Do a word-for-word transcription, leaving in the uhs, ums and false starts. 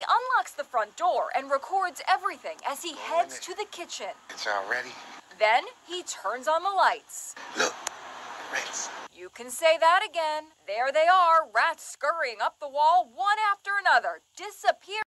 unlocks the front door and records everything as he heads to the kitchen. It's all ready. Then he turns on the lights. Look, rats. You can say that again. There they are, rats scurrying up the wall, one after another, disappearing.